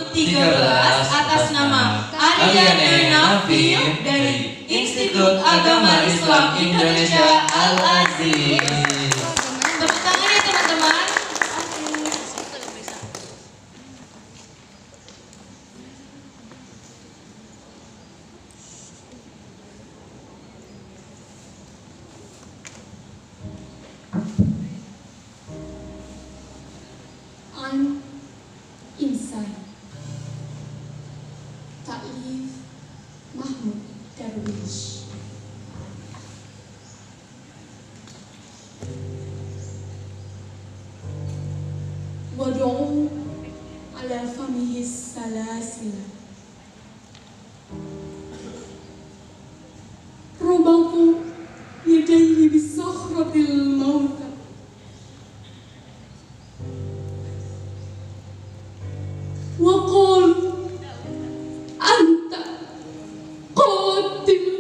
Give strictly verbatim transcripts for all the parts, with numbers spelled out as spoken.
tiga belas atas nama Ahlan dari Institut Agama Islam Indonesia Al-AZIS. Tepuk tangan ya teman-teman. I'm inside. Taklif Mahmud Darwish. ودعوا على فمه السلاسل ربط يديه بصخرة الموت وقال أنت قاتل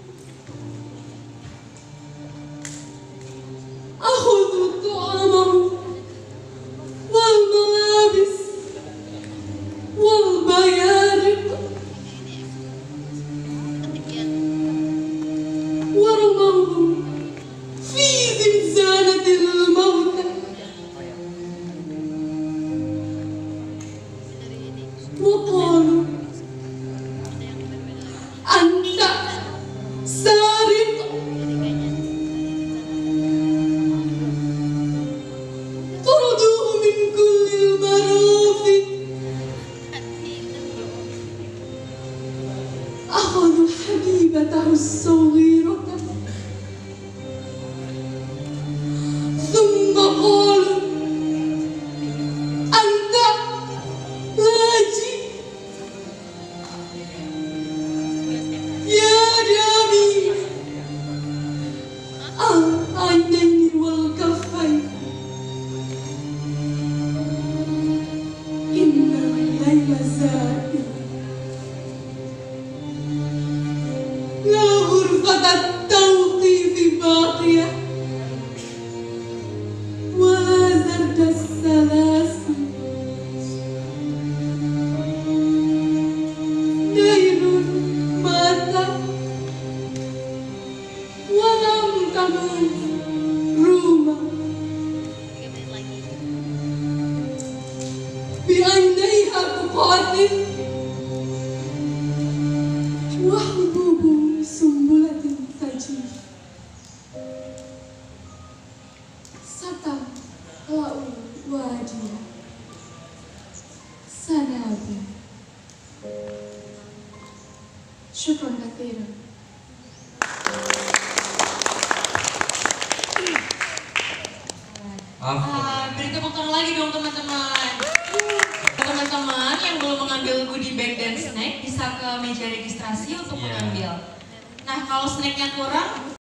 أخذ طعامه والملابس والبيارق ورموهم في زنزانة الموت وقالوا أنت سارق طردوه من كل المرافق أخذوا حبيبته الصغيرة ثم قالوا أنت لاجئ يا جميل العينين والكفين إن الليل زائر لا غرفة التوقيف باقية ولا زرد السلاسل ليل مات ولم تموت روما بعينيها تقاتل وحبوب سنبلة تجيف ستملأ واديا سنابل. شكرا كثيرا. Ah, beri tepuk tangan lagi dong teman-teman. Teman-teman yang belum mengambil goodie bag dan snack bisa ke meja registrasi untuk Yeah. mengambil. Nah kalau snacknya kurang